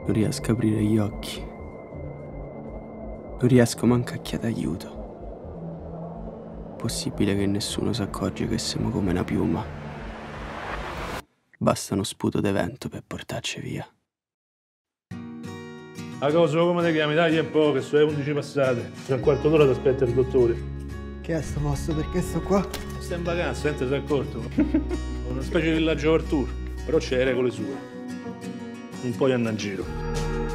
Non riesco a aprire gli occhi. Non riesco manco a chiedere aiuto. Possibile che nessuno si accorge che siamo come una piuma. Basta uno sputo di vento per portarci via. A cosa, come ti chiami? Dai un po', che sono le 11 passate. Tra un quarto d'ora ti aspetta il dottore. Che è sto posto? Perché sto qua? Stai in vacanza, niente, sei accorto? Una specie di villaggio Artur, però c'è le regole sue. Non puoi andare in giro.